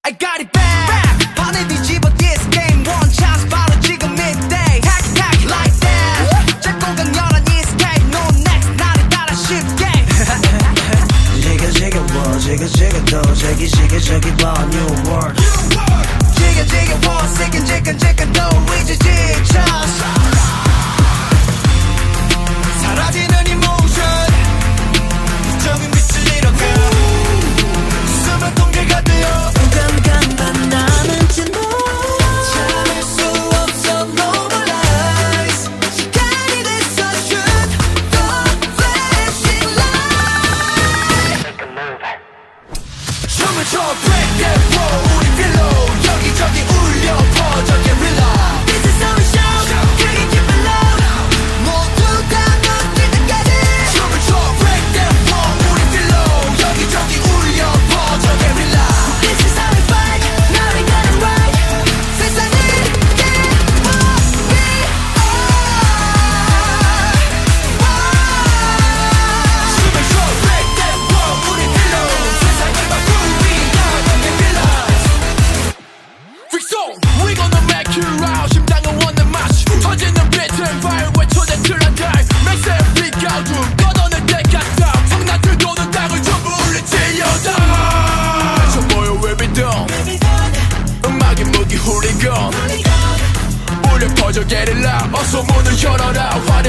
I got it back. 판을 뒤집어 this game one chance 바로 지금 midday. Hack hack like that. 짧고 강렬한 이 escape no next 나를 따라 쉽게. 지겨워 지겨도 지기지겨 new world. 지겨워 지끈지끈도 이제 지쳤어. 사라지는 emotion 적은 빛을 잃어가. 수면 통계가 되어 깜깜한 나는 진도 참을 수 없어 normalize. 시간이 됐어 shoot the flashing light. Make a move. 춤을 춰 break that wall. 우리 pillow 여기저기 울려 퍼져 guerrilla. This is our show. Bring it keep it loud. 모두 다 넘길 때까지 춤을 춰 break that wall. 우리 pillow 여기저기 울려 퍼져 guerrilla. This is how we fight. Now we got it right. 세상을 깨워 we are. 춤을 춰 break that wall. 우리 pillow 세상을 바꾸기 나가 guerrilla. Freak song, we gonna make you out. 심장은 원하는 맛이 터지는 비트는 fire 외쳐대 틀어달. Make that big out. 걷어낼 때까지 성난들 도는 땅을 전부 울리치려다. 저 모여 we be done. 음악의 무기 훌리건 울려 퍼져 get it loud. 어서 문을 열어라.